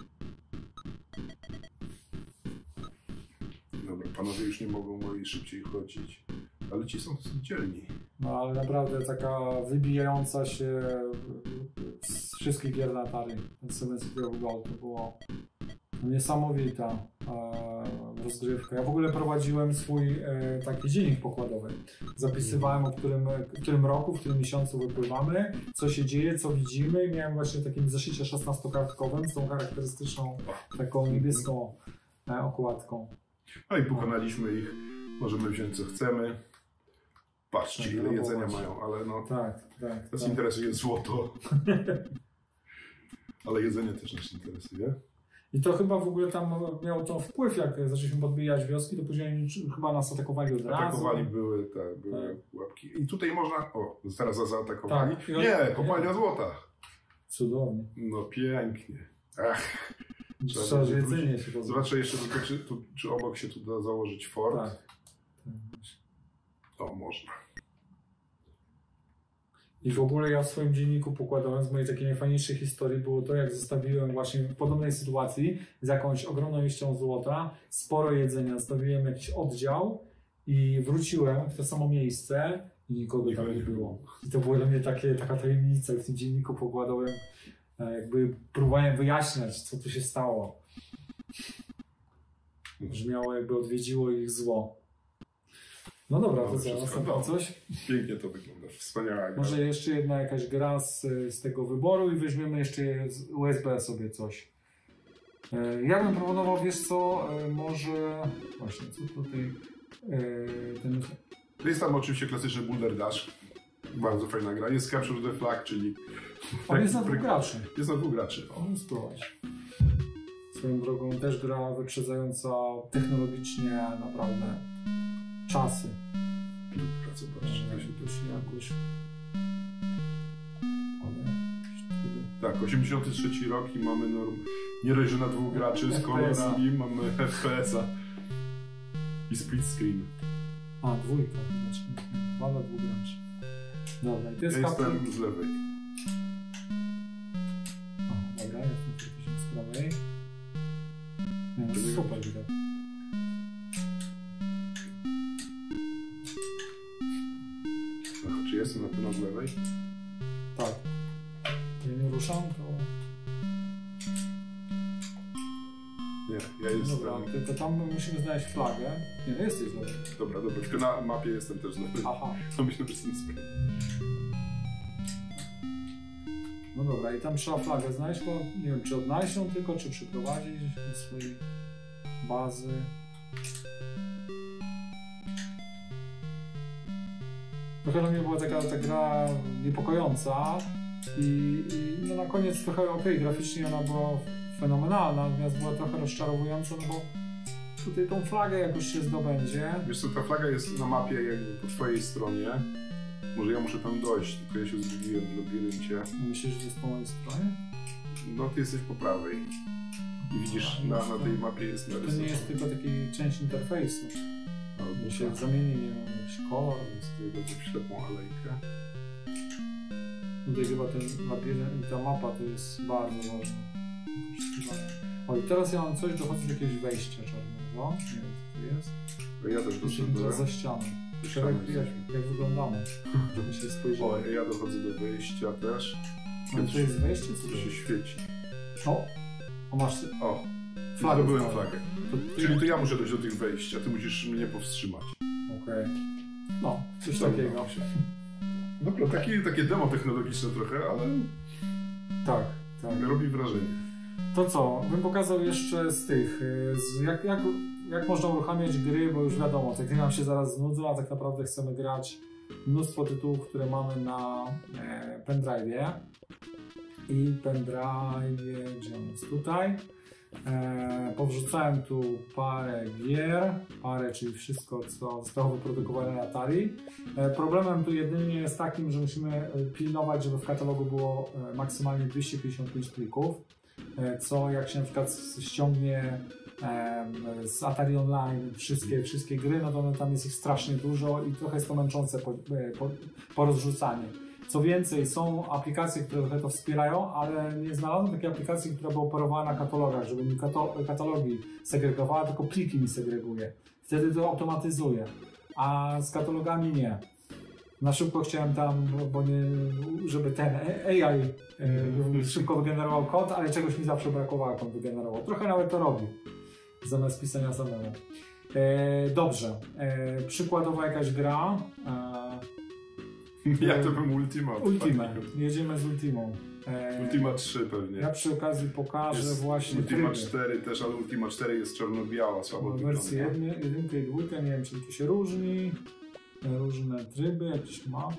Dobra, panowie już nie mogą moi szybciej chodzić, ale ci są dosyć dzielni. No ale naprawdę taka wybijająca się z wszystkich gier na Atari, ten Seven City of Gold, to było niesamowita rozgrywka. Ja w ogóle prowadziłem swój taki dziennik pokładowy. Zapisywałem, w którym roku, w którym miesiącu wypływamy, co się dzieje, co widzimy. I miałem właśnie takim zeszycie 16-kartkowym z tą charakterystyczną taką niebieską okładką. No i pokonaliśmy ich. Możemy wziąć co chcemy. Patrzcie, ile jedzenia mają, ale no... Tak. Nas interesuje złoto. Ale jedzenie też nas interesuje. I to chyba w ogóle tam miało to wpływ, jak zaczęliśmy podbijać wioski, to później chyba nas atakowali od razu. Atakowali, były łapki. I tutaj można... O, zaraz zaatakowali. Tak. Nie, kopalnia złota. Cudownie. No pięknie. Ach. Trzeba jedzenie się rozumie. Zobaczę jeszcze, czy obok się tu da założyć fort. Tak. O, można. I w ogóle ja w swoim dzienniku pokładałem, z mojej takiej najfajniejszej historii było to, jak zostawiłem właśnie w podobnej sytuacji z jakąś ogromną ilością złota, sporo jedzenia, zostawiłem jakiś oddział i wróciłem w to samo miejsce i nikogo tam nie było. I to było dla mnie taka tajemnica, w tym dzienniku pokładałem, jakby próbowałem wyjaśniać, co tu się stało. Brzmiało, jakby odwiedziło ich zło. No dobra, to co, następne coś? Pięknie to wygląda, wspaniała gra. Może jeszcze jedna jakaś gra z tego wyboru i weźmiemy jeszcze z USB sobie coś. Ja bym proponował, wiesz co, może... Właśnie, co tutaj... Ten... Jest tam oczywiście klasyczny Boulder Dash. Bardzo fajna gra. Jest Capture the Flag, czyli... On jest na 2 graczy. Jest na 2 graczy. On spróbować. Swoją drogą też gra wyprzedzająca technologicznie naprawdę czasy. Zobaczcie, to się też jakoś... Tak, 83 rok i mamy nie dość, że na 2 graczy z kolorami, mamy FPS-a i split screen. A, 2, znaczy 2 na 2 graczy. Dobra, i to jest jestem z lewej. O, dobra, jestem z prawej. Super gra. Czy jestem na pewno z lewej? Tak. Ja nie ruszam, to... Nie, ja jestem... Dobra, to tam musimy znaleźć flagę. Nie, no jesteś z lewej. Dobra, tylko na mapie jestem też z lewej. Aha. To myślę, że jestem z prawej. No dobra, i tam trzeba flagę znaleźć, bo nie wiem, czy odnaleźć ją tylko, czy przyprowadzić do swojej bazy. trochę dla mnie była ta gra niepokojąca i no na koniec trochę okej, graficznie ona była fenomenalna, natomiast była trochę rozczarowująca, no bo tutaj tą flagę jakoś się zdobędzie. Wiesz co, ta flaga jest na mapie jakby po twojej stronie. Może ja muszę tam dojść, tylko ja się zgubiłem w labiryncie. Myślisz, że jest po mojej stronie? No ty jesteś po prawej. I widzisz, na tej mapie jest narysowane. To nie jest tylko taki część interfejsu. Albo się zamieni, nie wiem, jakiś kolor. Jest tutaj taką ślepą alejkę. Tutaj chyba ten labirynt, ta mapa to jest bardzo ważna. O i teraz ja mam coś, dochodzę do jakiegoś wejścia czarnego. Nie wiem co to jest. Ja też doszedłem. Za ścianą. Jak wyglądamy, żeby się spojrzeć. O, ja dochodzę do wejścia też. No to jest wejście? Co to się świeci. O masz... O, flagę. Zdobyłem flagę. Czyli to ja muszę dojść do tych wejść, a ty musisz mnie powstrzymać. Okej. No, coś takiego. Dobra, takie demo technologiczne trochę, ale... Tak. Robi wrażenie. To co? Bym pokazał jeszcze z tych... Jak można uruchamiać gry, bo już wiadomo, te gry nam się zaraz znudzą, a tak naprawdę chcemy grać mnóstwo tytułów, które mamy na pendrive'ie. I pendrive'ie, gdzie on jest tutaj. Powrzucałem tu parę gier, czyli wszystko, co zostało wyprodukowane na Atari. Problemem tu jedynie jest takim, że musimy pilnować, żeby w katalogu było maksymalnie 255 plików, co jak się na przykład ściągnie z Atari Online wszystkie gry, no to tam jest ich strasznie dużo i trochę jest to męczące po rozrzucanie. Co więcej, są aplikacje, które to wspierają, ale nie znalazłem takiej aplikacji, która by operowała na katalogach, żeby mi katalogi segregowała, tylko pliki mi segreguje. Wtedy to automatyzuje, a z katalogami nie. Na szybko chciałem tam, bo nie, żeby ten AI szybko wygenerował kod, ale czegoś mi zawsze brakowało, jak on wygenerował. Trochę nawet to robi, zamiast pisania samemu. Dobrze, przykładowa jakaś gra. Ja to bym Ultima. Jedziemy z Ultimą. Ultima 3 pewnie. Ja przy okazji pokażę jest właśnie Ultima 4 też, ale Ultima 4 jest czarno-biała, słabo wygląda. Wersję 1 i 2, nie wiem czy to się różni. Różne tryby jakieś ma.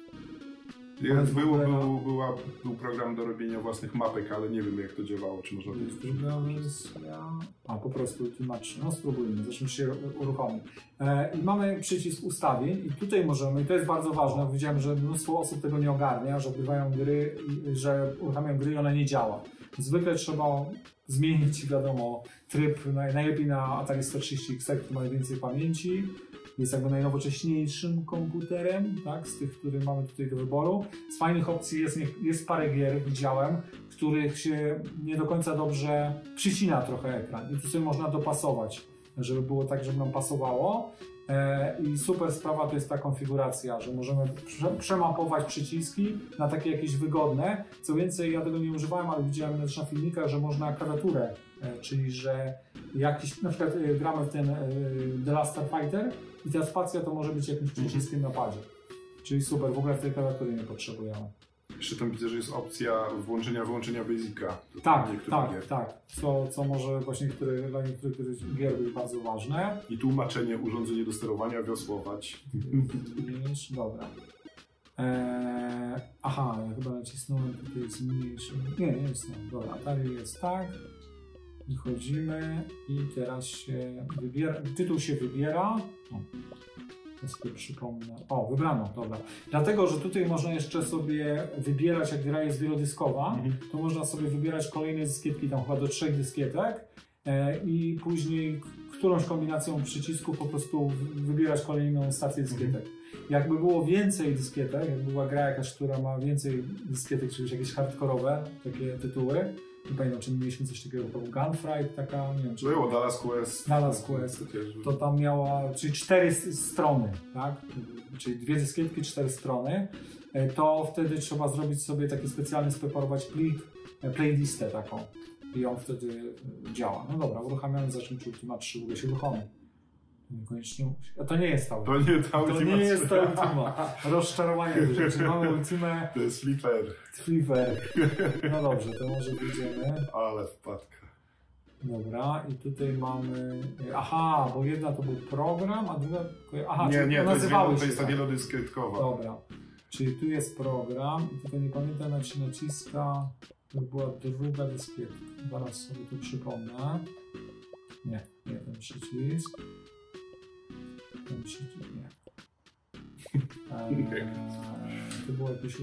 Był program do robienia własnych mapek, ale nie wiem jak to działało, czy można to druga wersja. Po prostu Ultima 3. No spróbujmy, zacznijmy się uruchomić. I mamy przycisk ustawień i tutaj możemy, i to jest bardzo ważne, widziałem, że mnóstwo osób tego nie ogarnia, że odbywają gry, że uruchamiają gry i ona nie działa. Zwykle trzeba zmienić, wiadomo, tryb najlepiej na Atari 130 XT, który ma najwięcej pamięci. Jest jakby najnowocześniejszym komputerem, tak, z tych, które mamy tutaj do wyboru. Z fajnych opcji jest parę gier, widziałem, których się nie do końca dobrze przycina trochę ekran i tu sobie można dopasować, żeby było tak, żeby nam pasowało. I super sprawa to jest ta konfiguracja, że możemy przemapować przyciski na takie jakieś wygodne. Co więcej, ja tego nie używałem, ale widziałem też na filmikach, że można klawiaturę, czyli że jakiś, na przykład gramy w ten The Last Starfighter i ta spacja to może być jakimś przyciskiem na padzie. Czyli super, w ogóle w tej klawiatury nie potrzebujemy. Jeszcze tam widzę, że jest opcja wyłączenia Basica. Tak. Co może właśnie dla niektórych gier być bardzo ważne. I tłumaczenie urządzenie do sterowania, wiosłować. Dobra. Ja chyba nacisnąłem, tutaj jest mniejszy. Nie jest. Dobra, Atari jest tak. Wychodzimy i teraz się wybiera, tytuł się wybiera. Ja sobie przypomnę. Wybrano, dobra. Dlatego, że tutaj można jeszcze sobie wybierać, jak gra jest wielodyskowa, to można sobie wybierać kolejne dyskietki, tam chyba do 3 dyskietek i później którąś kombinacją przycisków po prostu wybierać kolejną stację dyskietek. Jakby było więcej dyskietek, jak była gra jakaś, która ma więcej dyskietek, czyli jakieś hardkorowe takie tytuły, nie pamiętam, czy mieliśmy coś takiego, to był Gunfight, taka, nie wiem, czy... Było Dallas Quest. To tam miała, czyli 4 strony, tak? Czyli 2 dyskietki, 4 strony. To wtedy trzeba zrobić sobie taki specjalny, spreparować plik, playlistę taką. I on wtedy działa. No dobra, uruchamiamy, zacznijmy, czy Ultima 3 w ogóle się uruchomi. Niekoniecznie. To nie jest ta Ultima. To nie jest ta Ultima. Rozczarowanie duże. Czy mamy Ultimę? To jest Flipper. No dobrze, to może wyjdziemy. Ale wpadka. Dobra, i tutaj mamy... Aha, bo jedna to był program, a druga... Aha, Nie, nazywały to jest ta tak. wielodyskretkowa. Dobra, czyli tu jest program i tylko nie pamiętam jak się naciska, to była druga dyskietka. Zaraz sobie tu przypomnę. Nie, ten przycisk. Ten przycisk, nie. To było jakieś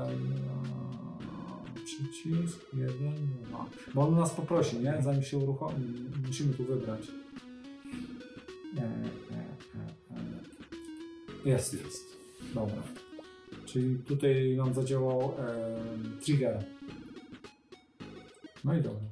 przycisk, 1, 2. Bo on nas poprosi, nie? Zanim się uruchomi, musimy tu wybrać. Jest. Dobra. Czyli tutaj nam zadziałał trigger. No i dobra.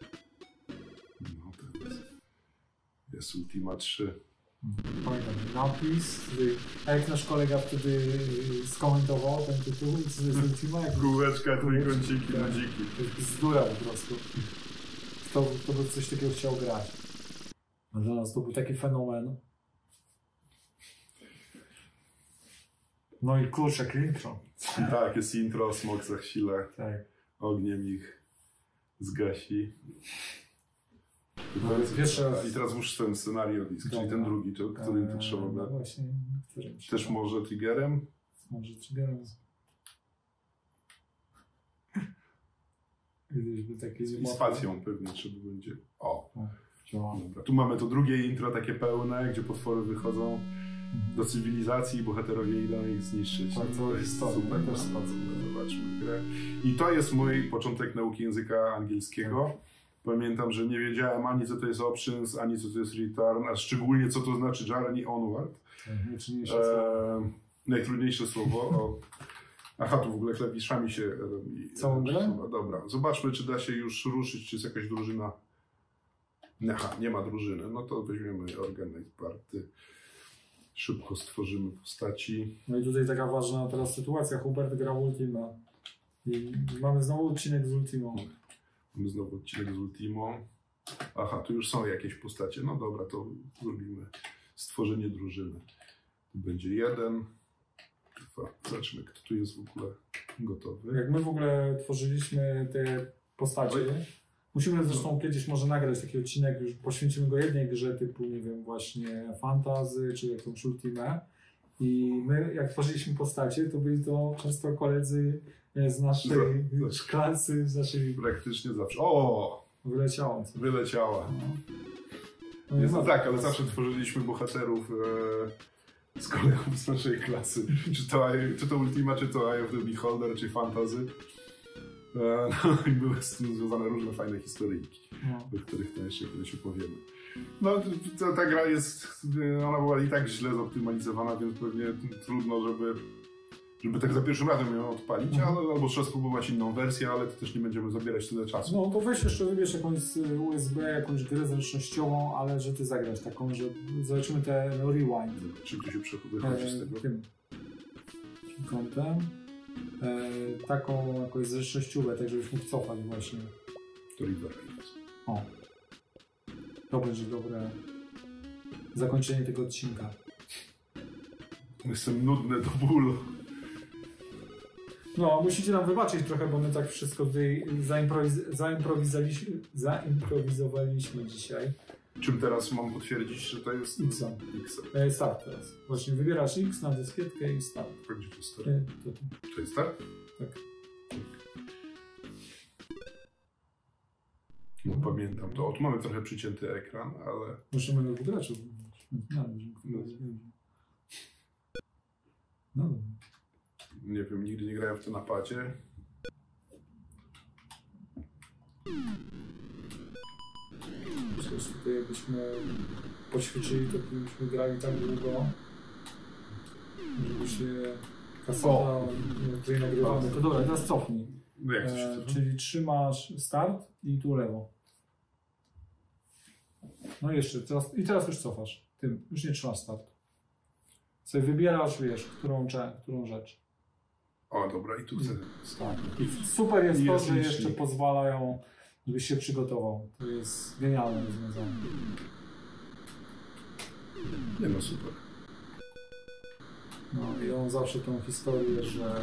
No jest Ultima 3. Pamiętam napis, a jak nasz kolega wtedy skomentował ten tytuł z Ultima? Kółeczka, trójkąciki, ludziki. To jest bzdura po prostu. Kto by coś takiego chciał grać? A dla nas to był taki fenomen. No i kurczę, intro. Tak, jest intro, smok za chwilę. Tak. Ogniem ich zgasi. I teraz muszę ten scenariusz, czyli ten drugi, którym potrzeba. No właśnie, którym też może triggerem? Może triggerem. I spacją pewnie trzeba będzie. O! Dobra. Tu mamy to drugie intro, takie pełne, gdzie potwory wychodzą do cywilizacji i bohaterowie idą ich zniszczyć. To jest super. Zobaczmy grę. I to jest mój początek nauki języka angielskiego. Pamiętam, że nie wiedziałem ani co to jest options, ani co to jest return, a szczególnie co to znaczy journey onward. Najtrudniejsze słowo. Aha, tu w ogóle klawiszami się robi. Całą grę? Dobra, zobaczmy, czy da się już ruszyć, czy jest jakaś drużyna. Aha, nie ma drużyny. No to weźmiemy organize party. Szybko stworzymy postaci. No i tutaj taka ważna teraz sytuacja. Hubert gra w Ultima. I mamy znowu odcinek z Ultimą. Mamy znowu odcinek z Ultimą. Aha, tu już są jakieś postacie. No dobra, to zrobimy stworzenie drużyny. Tu będzie 1, 2. Zobaczmy, kto tu jest w ogóle gotowy. Jak my w ogóle tworzyliśmy te postacie, musimy zresztą kiedyś może nagrać taki odcinek, już poświęcimy go jednej grze typu, nie wiem, właśnie fantasy, czy jakąś Ultimę. I my, jak tworzyliśmy postacie, to byli to często koledzy z naszej klasy, z naszej... Praktycznie zawsze. O! Wyleciała. No tak, ale zawsze tworzyliśmy bohaterów z kolegów z naszej klasy. Czy to Ultima, czy to Eye of the Beholder, czy Fantasy. No i były z tym związane różne fajne historyjki, do których to jeszcze kiedyś opowiemy. No, ta gra jest, ona była i tak źle zoptymalizowana, więc pewnie trudno, żeby tak za pierwszym razem ją odpalić, albo trzeba spróbować inną wersję, ale to też nie będziemy zabierać tyle czasu. No to weź jeszcze wybierz jakąś USB, jakąś grę zręcznościową, ale że ty zagrasz taką, że zobaczymy te rewind. Czym tu się wychodzi z tego? Tym kątem. Taką jakąś zręcznościówę, tak żebyś mógł cofać właśnie. To rewind. O. To będzie dobre zakończenie tego odcinka. Jestem nudny do bólu. No, musicie nam wybaczyć trochę, bo my tak wszystko tutaj zaimprowizowaliśmy dzisiaj. Czym teraz mam potwierdzić, że to jest X? Start teraz. Właśnie wybierasz X na dyskietkę i start. A gdzie to jest start? To jest start? Tak. No, pamiętam to. Tu mamy trochę przycięty ekran, ale... Musimy go wygrać. No. Nie wiem, nigdy nie grałem w to na padzie. Przecież tutaj jakbyśmy poćwiczyli, to byśmy grali tak długo, żeby się kaseta tutaj nagrywamy. To dobra, teraz cofnij. No jak to się czyli trzymasz start i tu lewo. No jeszcze, teraz już cofasz. Tym, już nie trzymasz start. Sobie wybierasz, wiesz, którą rzecz. O, dobra, i tu chcę. Tak. I super jest to, że jeszcze pozwalają, żebyś się przygotował. To jest genialne rozwiązanie. Nie no, super. No i on zawsze tą historię, że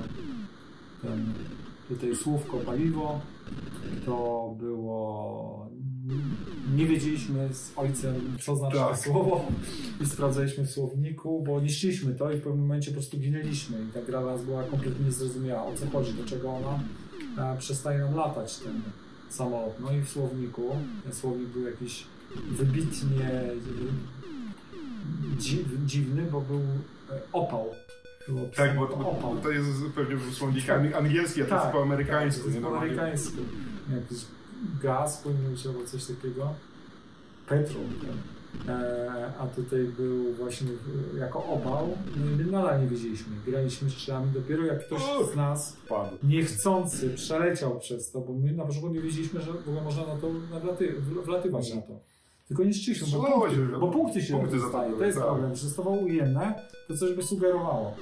tutaj słówko paliwo to było Nie wiedzieliśmy z ojcem, co znaczy to słowo i sprawdzaliśmy w słowniku, bo niszczyliśmy to i w pewnym momencie po prostu ginęliśmy i ta gra dla nas była kompletnie niezrozumiała, o co chodzi, dlaczego ona przestaje nam latać ten samolot. No i w słowniku, ten słownik był jakiś wybitnie dziwny, bo był opał. Tak, bo to jest pewnie słownik angielski, a to jest po amerykańsku. Tak, to jest po amerykańsku. Jakiś gaz powinien być albo coś takiego. Petrol. A tutaj był właśnie jako opał. No i my nadal nie wiedzieliśmy. Graliśmy strzelami dopiero jak ktoś z nas niechcący przeleciał przez to, bo my na początku nie wiedzieliśmy, że w ogóle można na to wlatywać na to. Tylko nie szczyśmy, bo punkty się dostaje. To jest problem, że zostawało ujemne, to coś by sugerowało.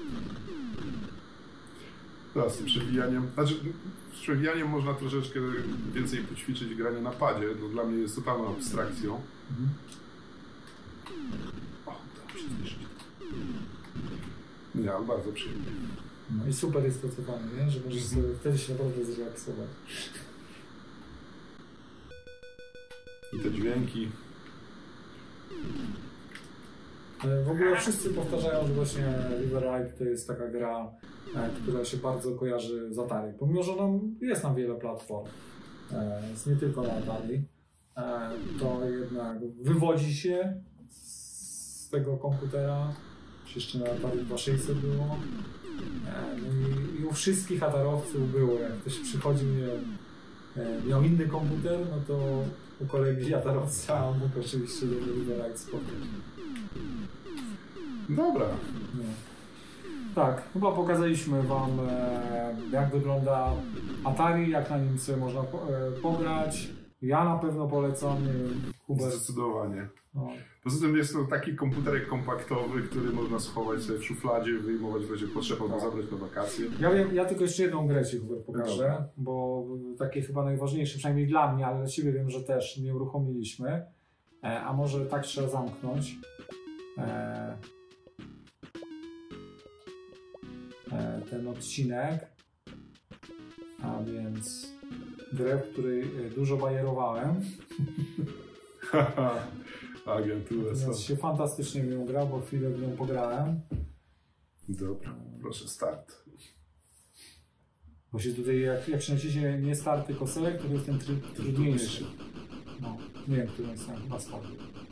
Tak, z tym przewijaniem. Znaczy, z przewijaniem można troszeczkę więcej poćwiczyć granie na padzie. To dla mnie jest totalną abstrakcją. O, udało się zniszczyć. Nie, ale bardzo przyjemnie. No i super jest to, co pan, nie? Że możesz sobie wtedy się naprawdę zrelaksować. I te dźwięki. W ogóle wszyscy powtarzają, że właśnie River Ride to jest taka gra, która się bardzo kojarzy z Atari. Pomimo, że jest na wiele platform, jest nie tylko na Atari, to jednak wywodzi się z tego komputera. Jeszcze na Atari 2600 było. No i u wszystkich atarowców było. Jak ktoś przychodził, miał inny komputer, no to u kolegi atarowca mógł oczywiście do River Ride spotkać. Dobra. No. Tak, chyba pokazaliśmy wam, jak wygląda Atari, jak na nim sobie można pograć. Ja na pewno polecam, Hubert. Zdecydowanie. No. Poza tym jest to taki komputerek kompaktowy, który można schować sobie w szufladzie, wyjmować w razie potrzeb albo zabrać na wakacje. Ja tylko jeszcze jedną grę ci, Hubert, pokażę, bo takie chyba najważniejsze, przynajmniej dla mnie, ale dla ciebie wiem, że też nie uruchomiliśmy. A może tak trzeba zamknąć. Ten odcinek, a więc grę, w której dużo bajerowałem. Agent USA. Więc się fantastycznie w nią grał, bo chwilę w nią pograłem. Dobra, proszę start. Właśnie tutaj jak się naciśnie nie start, tylko select, to jest ten tryb trudniejszy. No, nie wiem, który jest chyba start.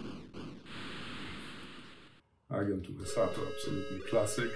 Agent USA to absolutny klasyk.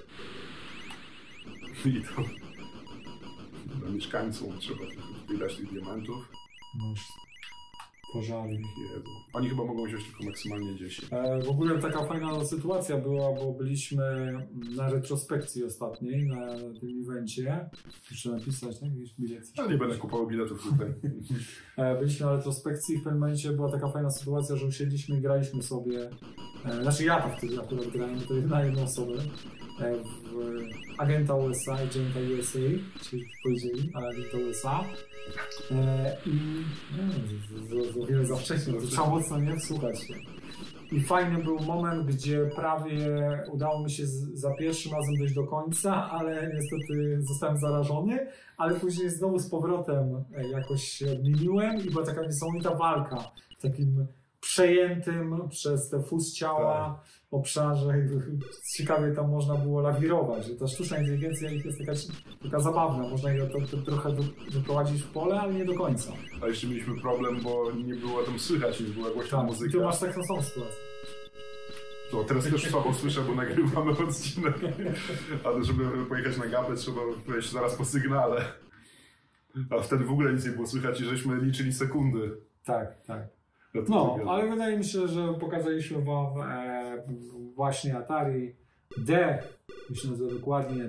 I to dla mieszkańcom trzeba wydać tych diamentów. No już pożarli. Jezu. Oni chyba mogą wziąć tylko maksymalnie 10. W ogóle taka fajna sytuacja była, bo byliśmy na retrospekcji ostatniej, na tym evencie. Muszę napisać, tak? Bilet. Ja nie będę kupował biletów tutaj. Byliśmy na retrospekcji i w pewnym momencie była taka fajna sytuacja, że usiedliśmy i graliśmy sobie. Znaczy ja tak wtedy akurat grałem, to na jedną osobę. W Agenta USA, Agenta USA, czyli powiedzieli, ale Agenta USA. I nie wiem, za wiele za wcześnie, to trzeba mocno nie wsłuchać się. I fajny był moment, gdzie prawie udało mi się za pierwszym razem dojść do końca, ale niestety zostałem zarażony, ale później znowu z powrotem jakoś się odmieniłem i była taka niesamowita walka w takim przejętym przez te fuz ciała obszarze. Ciekawie tam można było lawirować, że ta sztuczna inteligencja ich jest taka zabawna, można je trochę wyprowadzić w pole, ale nie do końca. A jeszcze mieliśmy problem, bo nie było tam słychać, nie była głośna muzyka. I tu masz taką samą sytuację. To teraz też słabo słyszę, bo nagrywamy odcinek, ale żeby pojechać na gapę trzeba wejść zaraz po sygnale. A wtedy w ogóle nic nie było słychać i żeśmy liczyli sekundy. Tak. No, ale wydaje mi się, że pokazaliśmy wam właśnie Atari myślę, że dokładnie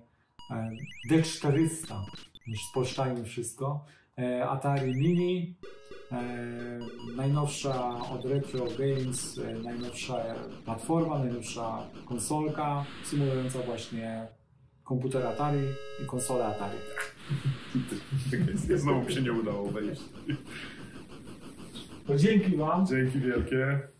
D400, już spolszczajmy wszystko. Atari Mini, najnowsza od Retro Games, najnowsza platforma, najnowsza konsolka symulująca właśnie komputer Atari i konsolę Atari. Znowu mi się nie udało wejść. To dzięki wam. Dzięki wielkie.